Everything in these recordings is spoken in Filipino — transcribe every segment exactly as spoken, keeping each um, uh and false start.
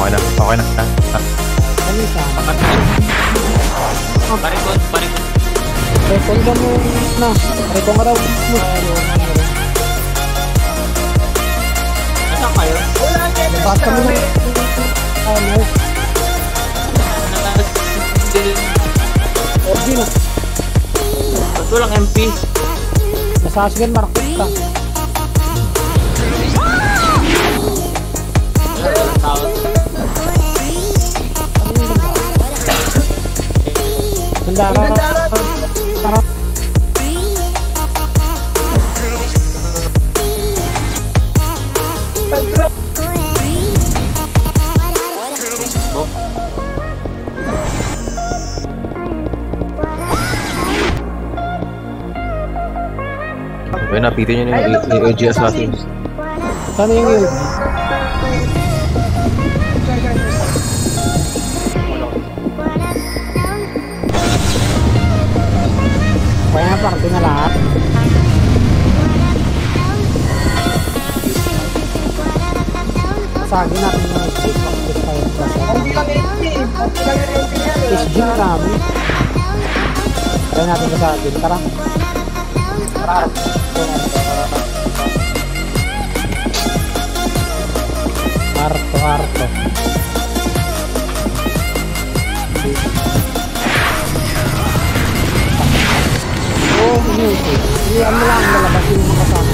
Okay na, okay na. Ah. Ano isa? Parikot, parikot. Rekon ka mo na. Rekon ka raw. Nasaan kayo? Labas kami na. Ano? Orgi na. Ba't walang M P? Nasasigan market ka. Walang tao. Gandara. Tara. Okay, napitin nyo na yung A G S natin. Sana yung yun? Kaya nga party na lahat. Sagin natin yung mag-check up this fire plus. S G marami. Kaya natin kasagin. Tara. Tara. Harto, harto. Oh, music. Iyan mo lang, lalabas yung mga kasama.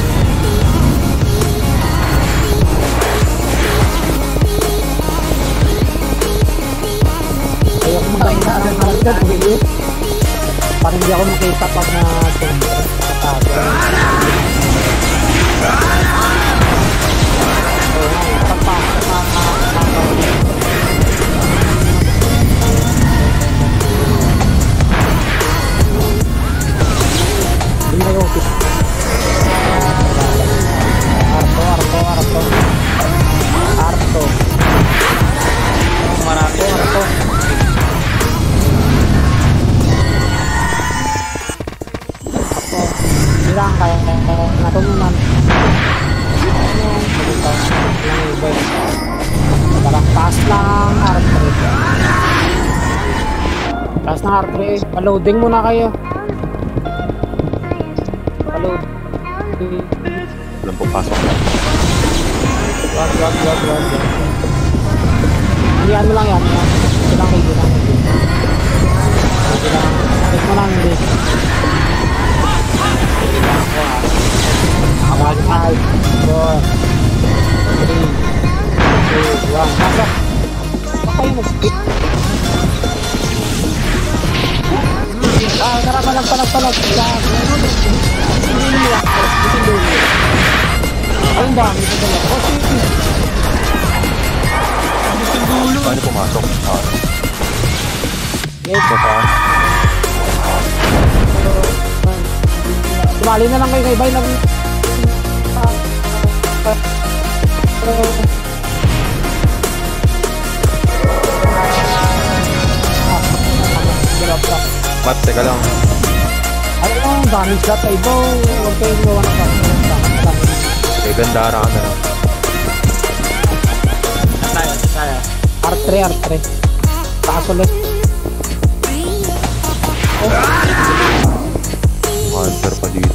Ayoko magkakita ng haragad, hindi. Parang hindi ako makita pag na patago. Pagpasok na nakakawin. Hindi na yung office. Arto, arto, arto. Arto. Marami. Arto. Bilang kaya natununan. Parang taas lang R three. Taas ng R three. Paloading muna kayo. Paload. Walang pupasok. Wag, wag, wag, wag. Hindi ano lang yan. Hindi lang hindi lang hindi. Hindi lang. Bakit mo lang hindi. five, four, three, two, one. Pasok. Baka kayo mag-skip. Ah, tara, palag, palag, palag. Ayun ba? Ito pala. Oh, sige. Paano pumasok? Ah. Yes. Baka. Sumali na lang kayo kay Bay lang. Mat, teka lang. Ano yung damage that ay bo? Huwag kayo gawa ng damage. Okay, gandara ka na lang. Tayo, tayo. R three, R three. Taas ulit. Hunter pa dito.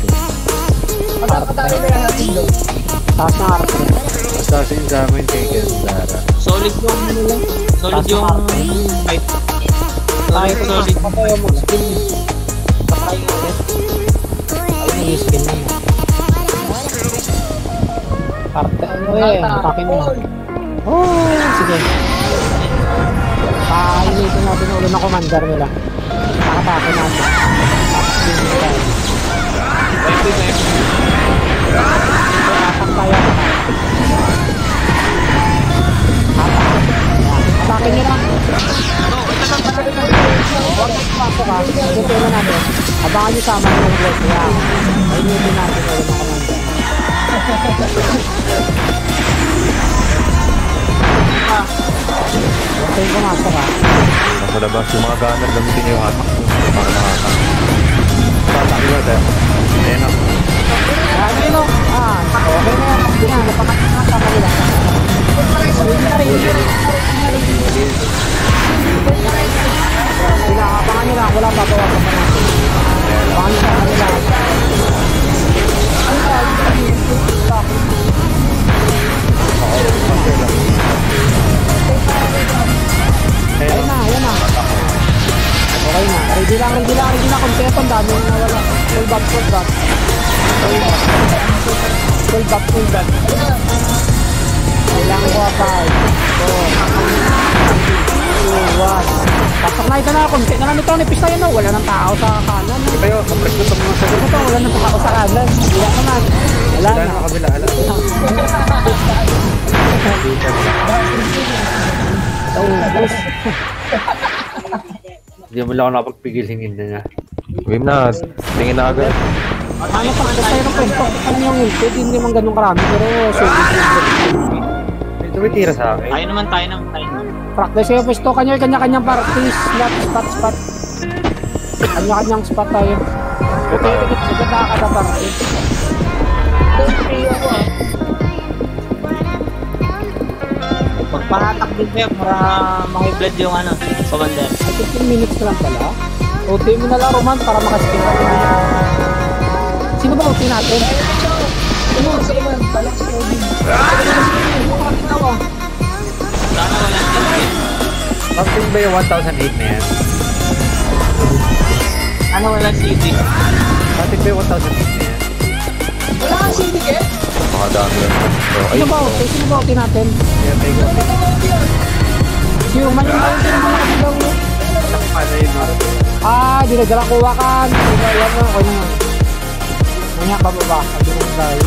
Taas na R three. Assassin sa amin kay Gandara. Solid yung ano lang. Solid Taas yung na R three. fight. Tayo Solid, ko solid. pa kayo mag-skin. Patay ulit. Ayun yung skin na yun. R three. Ano eh, atakin mo. Oh, sige. Painitin natin ulo ng commander nila. Nakatake natin. Tapos din nila. Pwede, pwede. Atak tayo. Atak. Atakin nyo lang. Huwag mo pasok ha. Ito na natin. Abangan nyo sama nyo yung bless. Yan. Painitin natin ulo ng commander. Huwag kayong pumasok ha. Nasa labas, yung mga gunner gamitin nyo yung attack nyo para makaka. Tatak nyo dahil. Ayan na. Ano yun o? Ah, okay na yan. Hindi na. Napakasama sa kanila. Hindi na rin. babawasan pa natin. Baka nyo sa kanila. Ayun na, ayun na. Okay na. Ready lang, ready lang, ready lang. Kompleto, ang dami yung nawala. Full back, full back. Full back. Full back, full back. Kailangan ko five, four, two, one. Pasok na ito na. Kunti na lang ito. Nipis tayo no. Wala nang tao sa kanan. Hindi kayo, compress ko sa mga sagot. Ito, wala nang tao sa kanan. Wala naman. Wala Wala na. na kabila, hala. Ubus. Hindi mo lang ako nakapagpigil hingin na niya. Wim na, tingin na agad. Ano pa, kung tayo ng pwesto, ano yung ilpid, hindi naman ganun karami, pero sulit yung May tumitira sa akin. Tayo naman, tayo naman, tayo naman. practice kayo pwesto, kanya kanya-kanyang parties, spot, spot, spot. Kanya-kanyang spot tayo. Okay, ikit-ikit na kada party. Pagpahatak din kayo para makiblood yung ano, commander. fifteen minutes lang pala. O T mo na lang, Roman, para makaskip ka rin. Sino ba O T natin? Sana wala din. Something ba yung one thousand eight na yan? Sana wala C D. Something ba yung one thousand eight na yan? Wala kang syndicate? Makadami lang. So, Sino ba O T? Sino ba O T natin? kaya may gawin. Si Roman yung tawag, sino ba nakasigaw mo? Ano yun, no? Ah, dinadala ko wakan. Diba, yan mo, ako naman. Nanyak bababa, sabi ko dahil.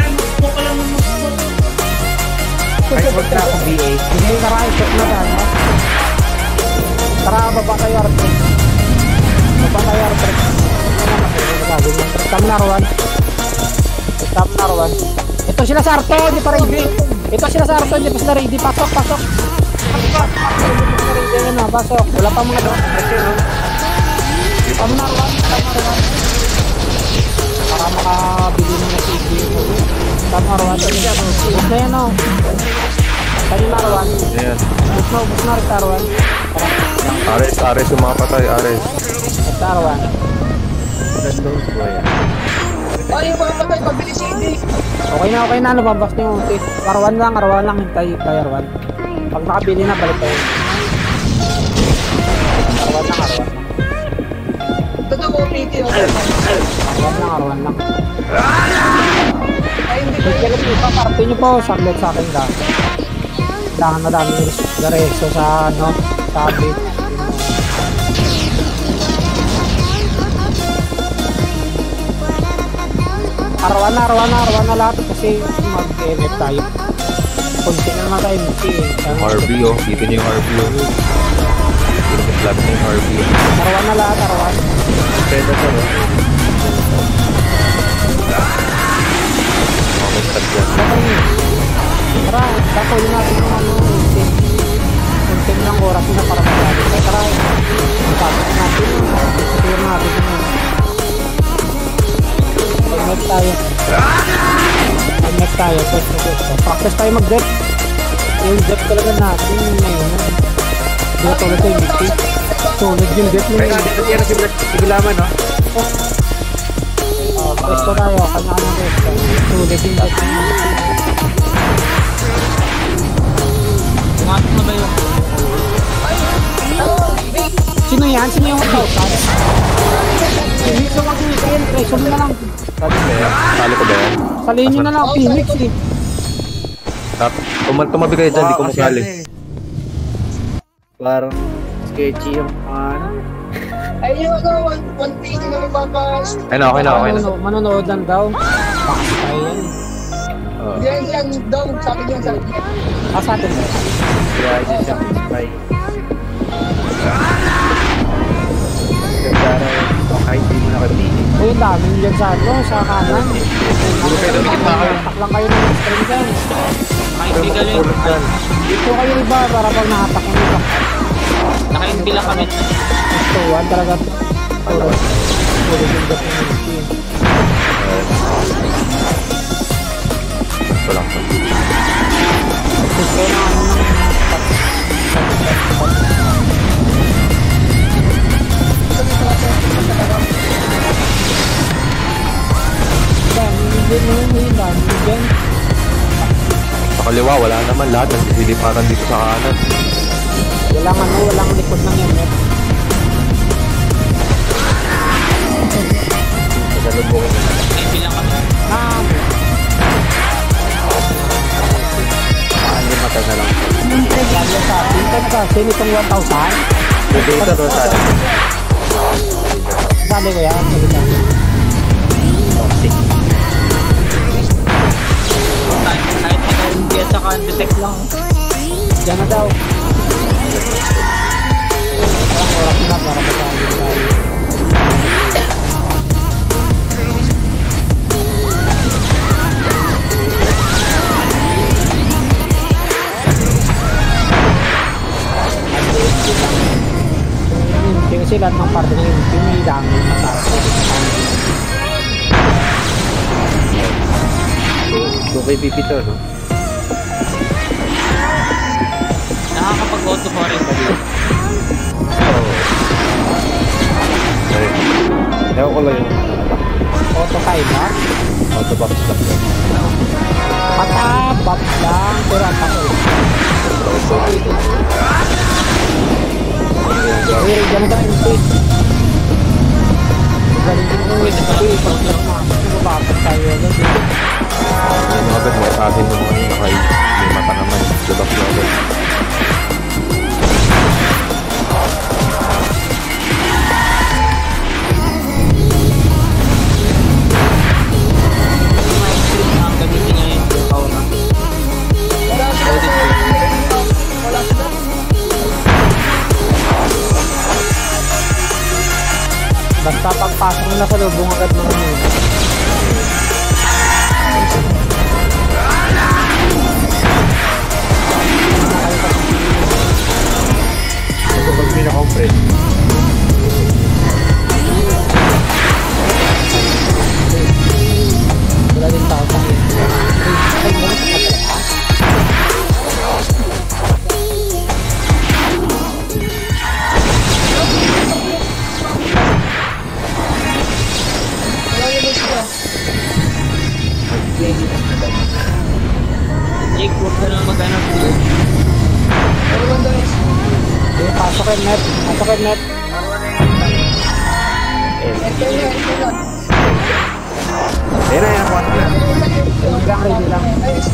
Kahit wag na akong B A. Sige, tara, i-check na dahil. no? Tara, baba kayo, Artrek. Baba kayo, Artrek. Stop na, Arwan. Stop na, Arwan. Ito sila sa Arto, hindi pa ready. Ito sila sa Arto, hindi pa sila ready. Pasok, pasok. Pasok, Ayun na, pasok. Wala pa mga drop. Stop na, Arwan. Stop na, Arwan. Para makabili mo na si Ig. Stop na, Arwan. Bus na yan, no? Saan na, Arwan? Ayan. Bus na, bus na, rin, Arwan. Ares, Ares yung mga patay, Ares. Bus na, Arwan. Gandong po yan. Ay, yung mga patay, pabili C D. Okay na, okay na. Lumabas na yung ulti. Arwan lang, Arwan lang. Hintay kay Arwan. Pag nakabili na, balik tayo. Arwan lang, Arwan lang. Totoo, P T. Arwan lang, Arwan lang. Ay, hindi ko. Bigyan nyo pa, parte nyo po. Saglit sa akin lang. Kailangan madami gareso sa, ano, sabi. Arwan na, Arwan na, Arwan na lahat. Kasi mag-M F tayo. Kunti na naman tayo M F eh. R B, oh. Dito niyo yung R B, oh. Dito yung flat na yung R B, oh. Arwan na lahat, Arwan. Predator, oh. Okay, start yan. Tara, tapuin natin yung ano, content. Content ng oras na para magagalit. Tara, tara, ipasok natin yun. Secure natin yun. Connect tayo. Connect tayo. Pwede, pwede. Practice tayo mag-dep. Yung dep talaga natin. Ngayon, hindi na tulad tayo yung dep. Tulad yung dep Ay, nyo. dito yan si Bilaman, no? Pwesto tayo. Kanya-kanya pwesto. Tulad yung dep nyo. Pumasok na ba yun? Sino yan? Sino yung tautan? Phoenix yung mag-uwi kayo. Preso mo na lang. Sabi ba yan? Talo ko ba yan? Salihin nyo na lang. Phoenix eh. Tap, tumal tumabi kayo dyan, di ko masali. Parang sketchy yung ano. Ay, yung ano, one, one P T na magpapas. Ay na, okay na, okay na. Manono- Manonood lang daw. Bakit tayo yan? Oh. Yan, yan, daw, sabi niya, sabi niya. Ah, sa atin ba? Kaya siya siya spy. Ganda raw kahit di mo nakatingin. Uy, ang dami nyo dyan sa ano, sa kanan. Puro kayo, dumikit pa kayo. Tak lang kayo ng stream dyan. Naka-inbi lang yun. Dito kayo iba para pag nakatak ng iba. Naka-inbi lang kami. Gusto, one talaga. Puro. Puro yung gat ng multi. Ito lang. Gusto na ano ng kaliwa, wala naman lahat. Nagsisiliparan dito sa kanan. Walang ano, walang likod ng M F. Salubungin na lang. Hindi lang kami. Ah, Saan yung mata na lang. Lalo sa atin. Ito sa atin itong one thousand. Dito to sa atin. Sabi ko yan. Sabi ko yan. Toxic. Kahit kahit hindi at saka detect lang. Diyan na daw. Parang oras na para matawagin tayo. Kasi lahat ng parte ng yung may damage masarap. two K P P to, no? Nakakapag-auto forest ka dito. Ay, ewan ko lang yung Auto timer. auto box lang. Patapap lang. Pero ang takot. Uy, dyan na M P. Galing din mo. Uy, pag-lock na. Nababapag tayo. Yung mga agad mo, sa atin yung mga nakay. May mata naman. Labak na agad. Ang gamitin niya yung power na. Basta pagpasok nila sa lubong agad mga nila. Kapag pinaka-compress. Wala din tao sa akin. Ay, ganun ka talaga. Jake, huwag ka lang mag-ano. Okay, pasok yung net. Pasok yung net. Ayun na, yan. Kuha na. Ready lang, ready lang.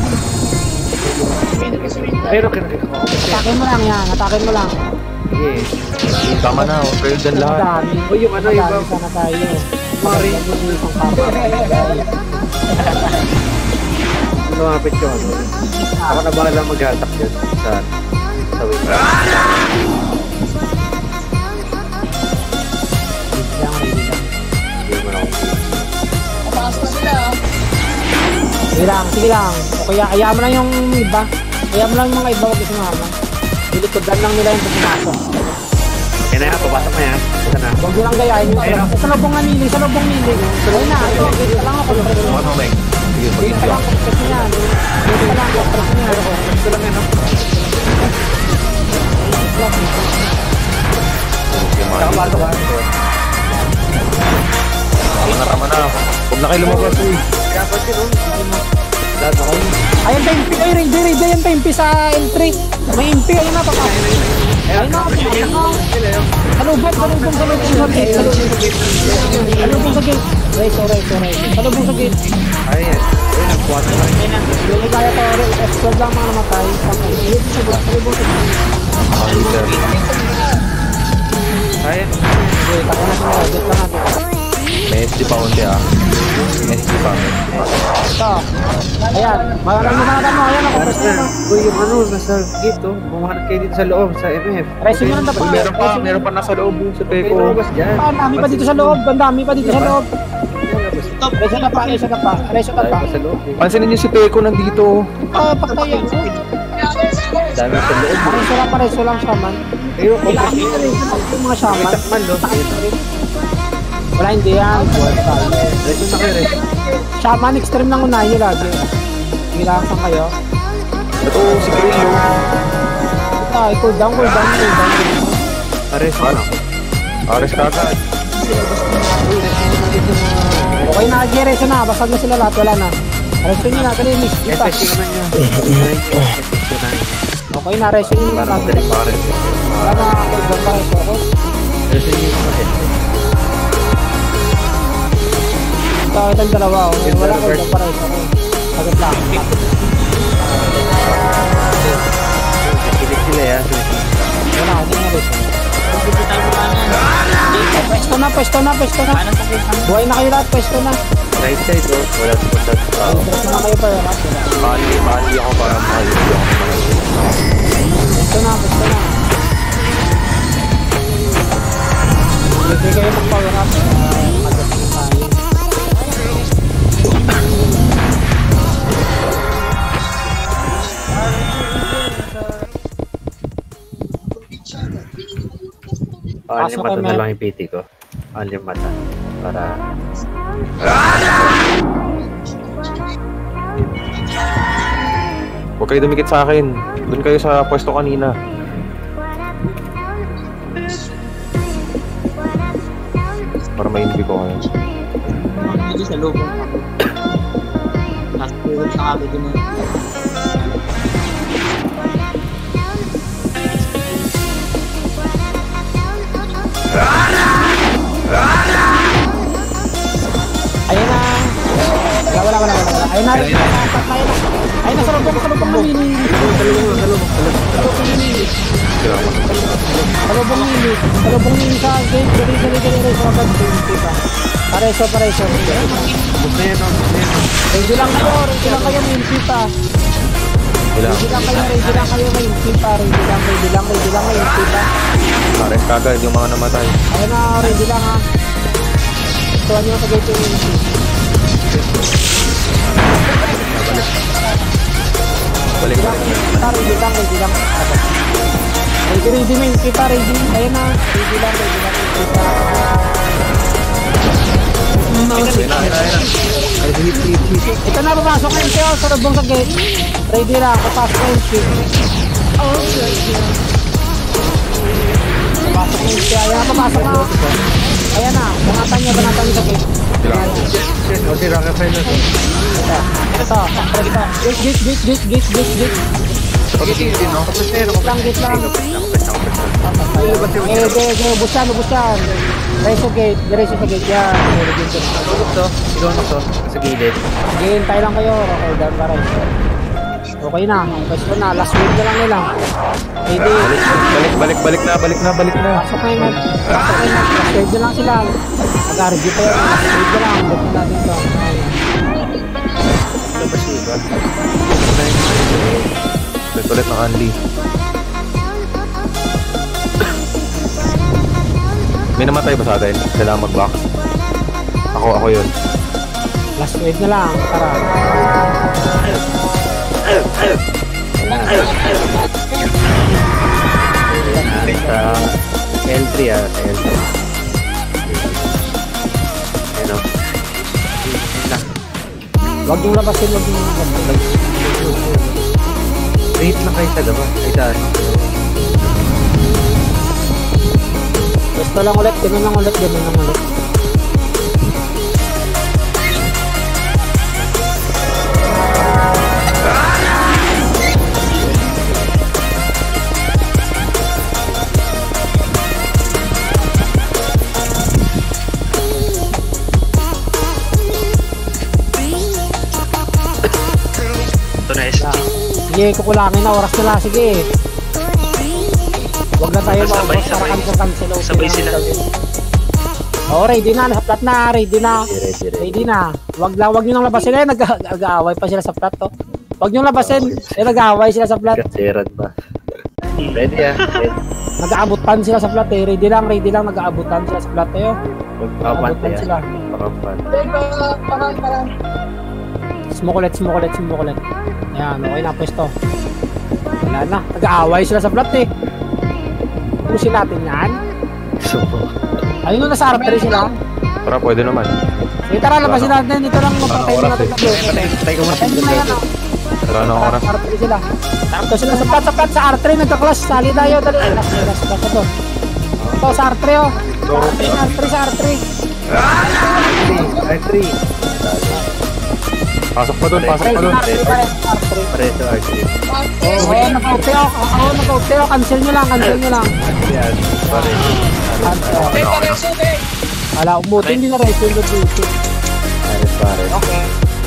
Ayun, okay na rin ako. Atakin mo lang yan. Atakin mo lang. Sige. Tama na, oh. Kayo dyan lahat. Madami. O yung ano, yung Madami sana tayo. Mari. Madami yung isang kapa. Lumapit ko, ano? Ako na bahala mag-hatak dyan sa sa wait. Ready lang, ready lang. Hindi mo na ako. Sige lang, sige lang. O kaya, kaya mo lang yung iba. Kaya mo lang yung mga iba, wag isumama. Dilikodan lang nila yung pumasok. Yan na yan, papasok na yan. Ito na. Huwag nyo lang gayahin yung ano. Sa lubong na nili, sa lubong nili. Ayun na, ito, dito lang ako. Ano, Meng? Sige, Dito mag-intro. lang ako, kasi niya. Dito lang ako, kasi niya. Ito lang yan, no? Saka pasok ka. Tama na, tama na. Huwag na kayo lumabas, uy. Dapat yun, no? Lahat ako. Ayun tayo, M P, ay, ready, ready, ayun tayo, M P sa M three. May M P, ayun na, papa. Ayun na, ayun na. Salubong, salubong, salubong sa gate. Salubong sa gate. Right, so right, so right. Salubong sa gate. Ayan. Ayun, nagkuha na lang. Hindi kaya to, explode lang mga namatay. Ayun, salubong sa gate. Mga leader. Ayan. Okay, tako na sila, gate lang natin. May S D pa unti, ah. May S D pa. Ito. Ayan, maraming mo mga mo. Ayan, ako Paras press na. na. Uy, yung ano, nasa gate, oh. Bumahanap kayo dito sa loob, sa M F. Resin mo lang dapat. Uy, meron pa, meron pa nasa loob yung sa May Peko. lumabas dyan. Ah, ang dami pa dito sa loob. Ang dami pa dito sa loob. Lumabas. Stop. Reso na pa, reso na pa, reso na Dami pa. pa sa loob, eh. Pansinin niyo si Peko nandito. Ah, patayan. Dami sa loob. Reso lang pa, reso lang shaman. Ayun, oh. Kailangan nyo rin yung mga shaman. May takman, no? Wala, hindi yan. Buwan tayo. Reso na kayo, reso. Shaman, extreme lang unahin nyo lagi. Kailangan saan kayo. Ito, si Grillo. Ay, cool down, cool down, cool down. Reso. Ano? Ares ka agad. Okay na, Agi, reso na. Basag na sila lahat, wala na. Resto nyo na, dali, miss. Di pa. S S naman yun. S S na. Okay na, resto nyo na. Parang madaling pare. Wala na, ibang pa resto ako. S S yung mga S S. Ito, itong dalawa, oh. Wala ko ibang pa resto ako. Agad lang. Kilig sila yan. Wala ako, tingnan resto. Hindi tayo kanan. Pwesto na, pwesto na, pwesto na. Kanan sa kita. Buhay na kayo lahat, pwesto na. Right side, oh. Wala sa punta sa tao. Pwesto na kayo pa, lahat. Mali, mali ako para mali ako. Pwesto na, pwesto na. Hindi kayo mag-power up. Mag-power tayo. Paano yung Pasok mata kay na Mel. lang yung P T ko? Paano yung mata? Para... Huwag kayo dumikit sa akin. Doon kayo sa pwesto kanina. Para mainibig ko kayo. Hindi sa lubong ako. Nasa tulog sa kami din. Ayun na. Wala, wala, wala, wala. Ayun na, ayun na. Ayun na. Ayun na, sa lubong, sa lubong mo. Sa lubong, sa lubong. Sa lubong nili. Sa lubong nili. Sa lubong nili sa gate. Dali, dali, dali, dali. Sa lubong nili. Pareso, pareso. Gusto yan, oh. Gusto yan, oh. Ready lang kayo, ready lang kayo, main kita. Ilang. Ready lang kayo, ready lang kayo, main kita. Ready lang, ready lang, ready lang, main kita. Pares kagad yung mga namatay. Ayun na, ready lang ha. Tuwan nyo sa gate yung main kita. Balik Ready lang, kita, ready lang, ready lang. Ready, ready, main kita, ready. Ayun na, ready lang, ready lang, main kita. Ayun na, ayun na, ayun na. Ay, hit, hit, hit. Ito na, papasok na yung sa lubong sa gate. Ready lang, papasok na yung ship. Papasok na yung ship. Ayan na, papasok na. Ayan na, banatan niya, banatan niya sa gate. Ilang. Shit, o si Rockefeller na to. Ito, ito, ito. Gate, gate, gate, gate, gate, gate, gate. Pag-itin din, no? Kapag sa'yo, Gate lang, gate lang. Eh, de, de, ubusan, ubusan. Diretso gate, diretso sa gate yan. Tulog to. Ikaw na to. Sa gilid. Hintay lang kayo, okay, down pa rin. Okay na, pwesto na, last wave na lang nila. Ready. Balik, balik, balik na, balik na, balik na. Pasok na yun, pasok na yun, last wave na lang sila. Mag-review pa yun, last wave na lang. Ba't na natin ito? Labas yun ba? Balik ulit ng Andy. May namatay ba sa atin? Kailangan mag-back. Ako, ako yun. Last wave na lang, tara. Sa L three, ah. Sa L three. Ano? Huwag yung labasin, huwag yung labasin. Wait lang kayo sa gaba. Ay, saan? Pwesto lang ulit, ganun lang ulit, ganun lang ulit. Ito na, S G. Sige, kukulangin na, oras nila, sige. Huwag na tayo Sabay, maubos para sabay. cancel-cancel. Okay Sabay na, sila. okay. Oh, ready na, nasa plat na, ready na. Ready, ready, ready. Ready na. Wag la, wag niyo nang labasin eh, nag- nag-aaway pa sila sa plat to. Wag niyo labasin, eh nag-aaway sila sa plat. Kasiran ba? Ready, ah. Ready. Nag-aabutan sila sa plat eh. Ready lang, ready lang, nag-aabutan sila sa plat eh. Magpapan Nag-aabutan tayo. sila. Magpapan. Parang, parang. Smoke ulit, smoke ulit, smoke ulit. Ayan, okay na, pwesto. Wala na, nag-aaway sila sa plat eh. Pusin natin yan. So, Ayun na, nasa R three sila. Para pwede naman. Eh, tara, labasin natin. Dito lang mapatay Anong na oras natin. patay ko Patay na yan, oh. Wala na oras. R three sila. Tapos sila sa plat, sa plat, sa R three, nagka-clash. Sali tayo, dali. Clash, clash, clash ito. Ito, sa R three, oh. Sa R three, sa R three, sa R three. R three. Pasok pa dun, pasok Pre, pa dun. R three pa rin, R three. Pareho sa R three. Oo, nag-outay ako. Oo, nag-outay ako. Cancel nyo lang, cancel nyo lang. Yan, pareho. Cancel. Eh, pareso, eh. Wala, umuti, hindi na resto yung location. Pares, pares. Okay.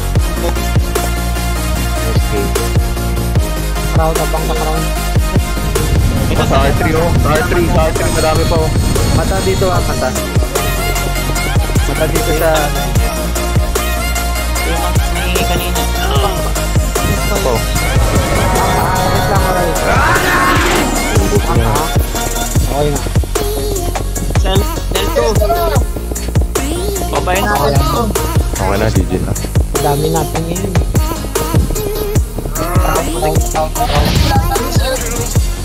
Okay. Crowd, abang na crowd. Ito Sa R three oh, sa R three, sa R three, madami pa oh. Mata dito ah, mata. Mata dito sa... yung nangingi kanina. Oh, Wait lang, wait. Ah, okay na. Cell, cell two. Babay na ako. okay na, G G na. Madami natin ngayon. Crowd, crowd, crowd, crowd.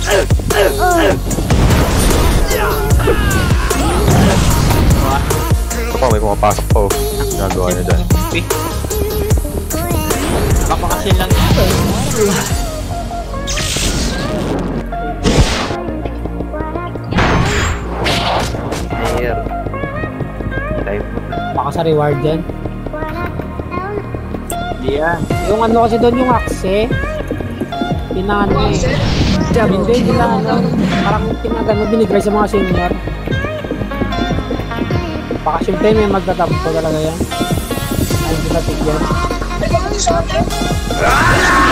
Ito pa, may pumapasok pa oh. Ginagawa niya dyan. Okay. Baka kasi lang ito. Air. Type mo na. Baka sa reward dyan. Hindi yan. Yung ano kasi doon yung axe. Pinano eh. Hindi, pinano. Parang pinagano, binigay sa mga senior. Baka siyempre may magtatampo talaga yan. Ay, hindi natin yan. Eh, bakit sa akin?